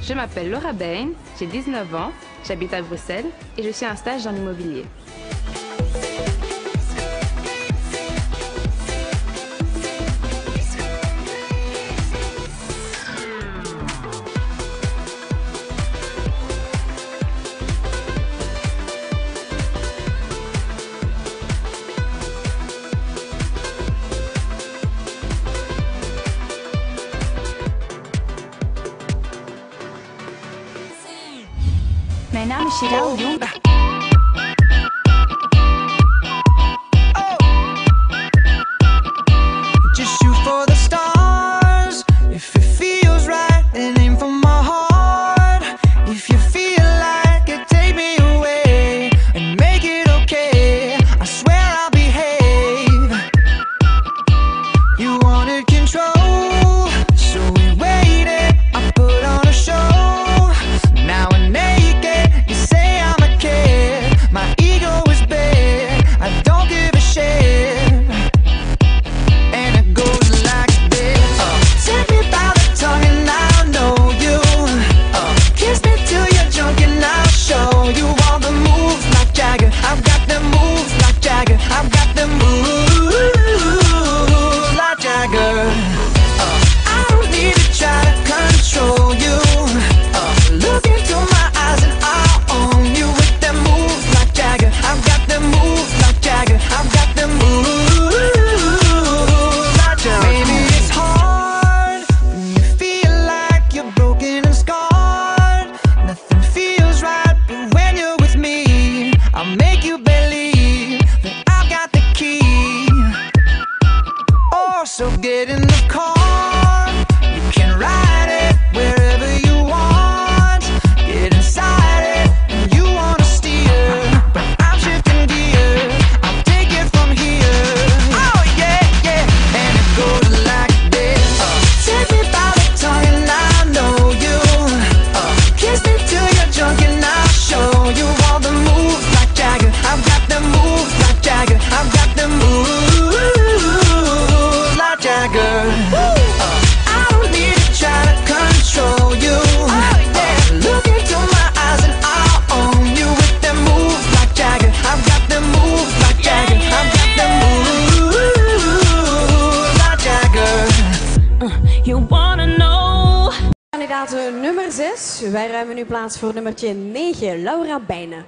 Je m'appelle Laura Bain, j'ai 19 ans, j'habite à Bruxelles et je suis en stage dans l'immobilier. Mijn naam is Chirel Jong. Just shoot for the stars. If it feels right, then aim for my heart. If you feel like it, take me away and make it okay. I swear I'll behave. You wanted control, so we waited. I put on a show. Now we're naked. You say I'm a kid. My ego is big. I don't give a shit. And it goes like this. Take me by the tongue and I'll know you. Kiss me till you're drunk and I'll show you all the moves like Jagger. I've got the moves like Jagger. I've got the moves like Jagger. I don't need to try to control you. Look into my eyes and I'll own you with them moves like Jagger. I've got the moves like Jagger. I've got the moves like Jagger. Maybe it's hard when you feel like you're broken and scarred. Nothing feels right, but when you're with me, I'll make you believe that I've got the key. Oh, so get in the car. You can ride it wherever you want. Get inside it and you wanna steer, but I'm shifting gears. I'll take it from here. Oh yeah, yeah. And it goes like this. Take me by the tongue and I know you. Kiss me till you're drunk and I'll show you all the moves like Jagger. I've got the moves like Jagger. I've got the moves like Jagger. I don't need to try to control you. Look into my eyes and I'll own you with them moves like Jagger. I've got the moves like Jagger. I've got the moves like Jagger. You wanna know. Kandidaat nummer 6. Wij ruimen nu plaats voor nummertje 9, Laura Bijnen.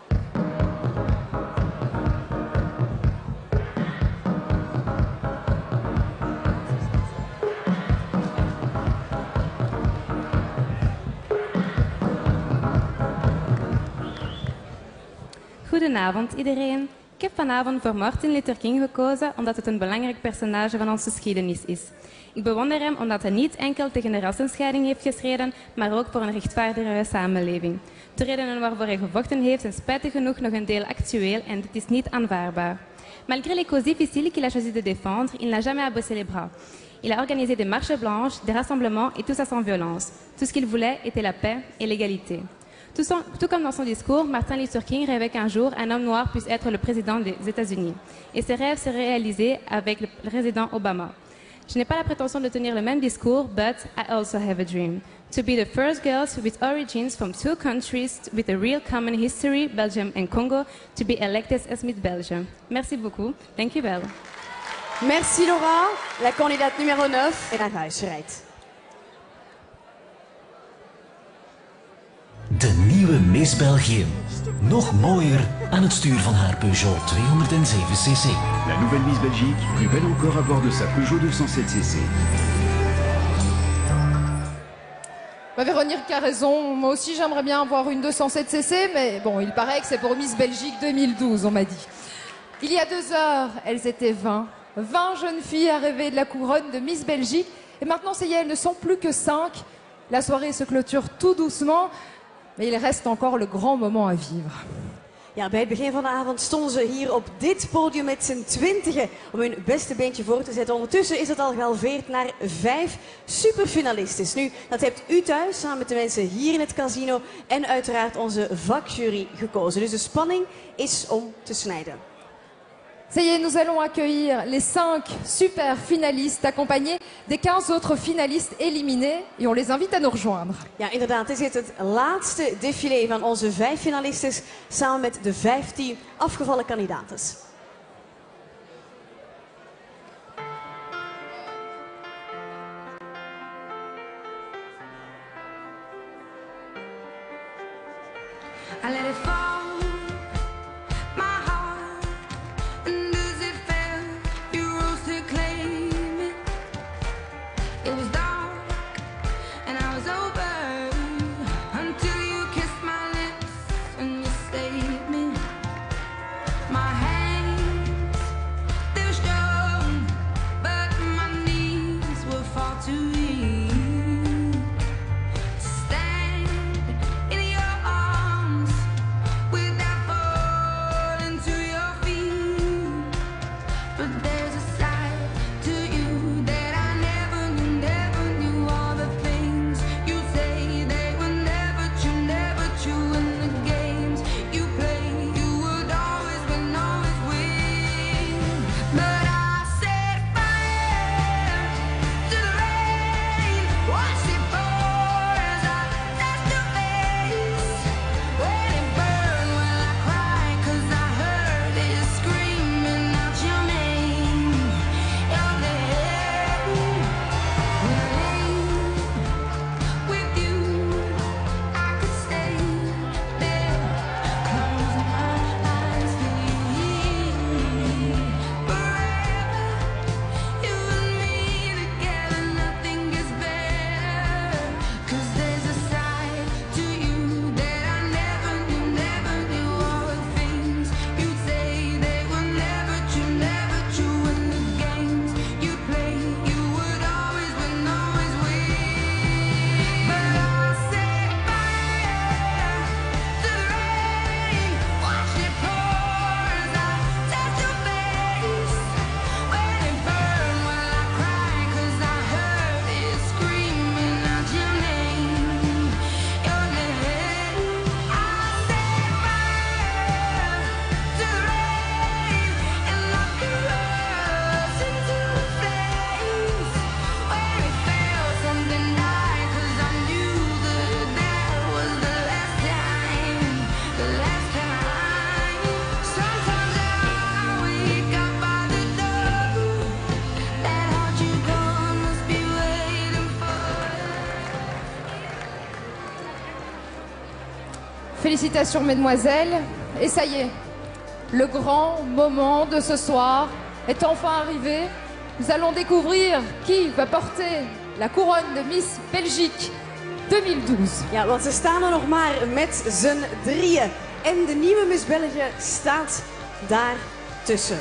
Goedenavond iedereen. Ik heb vanavond voor Martin Luther King gekozen omdat het een belangrijk personage van onze geschiedenis is. Ik bewonder hem omdat hij niet enkel tegen de rassenscheiding heeft gestreden, maar ook voor een rechtvaardigere samenleving. De redenen waarvoor hij gevochten heeft zijn spijtig genoeg nog een deel actueel en dit is niet aanvaardbaar. Malgré les causes difficiles qu'il a choisi de défendre, il n'a jamais abaissé les bras. Il a organisé des marches blanches, des rassemblements et tout ça sans violence. Tout ce qu'il voulait était la paix et l'égalité. Tout comme dans son discours, Martin Luther King rêvait qu'un jour, un homme noir puisse être le président des États-Unis. Et ses rêves s'est réalisé avec le président Obama. Je n'ai pas la prétention de tenir le même discours, but I also have a dream. To be the first girls with origins from two countries with a real common history, Belgium and Congo, to be elected as Miss Belgium. Merci beaucoup. Dank u wel. Merci Laura. La kandidaat nummer 9 en naar huis rijdt. De nieuwe Miss België. Nog mooier aan het stuur van haar Peugeot 207cc. La nouvelle Miss Belgique, plus belle encore à bord de sa Peugeot 207cc. Véronique a raison, moi aussi j'aimerais bien avoir une 207cc, mais bon, il paraît que c'est pour Miss Belgique 2012, on m'a dit. Il y a 2 heures, elles étaient 20. 20 jeunes filles à rêver de la couronne de Miss Belgique. Et maintenant, ça y est, elles ne sont plus que 5. La soirée se clôture tout doucement, mais il reste encore le grand moment à vivre. Ja, bij het begin van de avond stonden ze hier op dit podium met z'n 20 om hun beste beentje voor te zetten. Ondertussen is het al gehalveerd naar 5 superfinalistes. Nu, dat hebt u thuis samen met de mensen hier in het casino en uiteraard onze vakjury gekozen. Dus de spanning is om te snijden. Ça y est, nous allons accueillir les 5 super finalistes accompagnés des 15 autres finalistes éliminés et on les invite à nous rejoindre. Ja, inderdaad. Dit is het laatste défilé van onze 5 finalisten samen met de 15 afgevallen kandidaten. I let it fall, my heart, and as it fell, you rose to claim it. It was dark, and I was over, until you kissed my lips and you saved me. My hands, they were strong, but my knees were far too weak. Félicitations mesdemoiselles, et ça y est, le grand moment de ce soir est enfin arrivé. Nous allons découvrir qui va porter la couronne de Miss Belgique 2012. Ja, want ze staan er nog maar met z'n drieën. En de nieuwe Miss België staat daar tussen.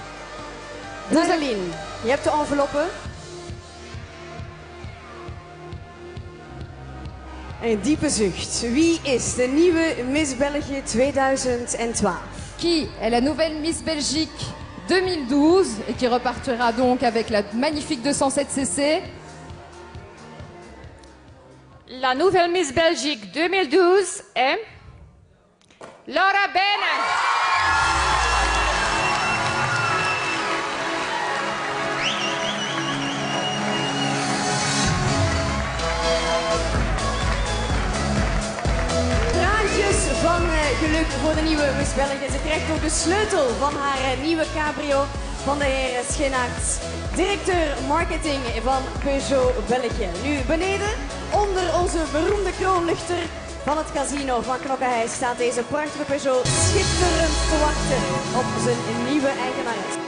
Rosaline, je hebt de enveloppen. Een diepe zucht. Wie is de nieuwe Miss België 2012? Qui est la nouvelle Miss Belgique 2012 et qui repartira donc avec la magnifique 207cc. La nouvelle Miss Belgique 2012 est Laura Bene. Van geluk voor de nieuwe Miss België. Ze krijgt ook de sleutel van haar nieuwe cabrio van de heer Schennaerts, directeur marketing van Peugeot België. Nu beneden, onder onze beroemde kroonluchter van het casino van Knokke-Heist, staat deze prachtige Peugeot schitterend te wachten op zijn nieuwe eigenares.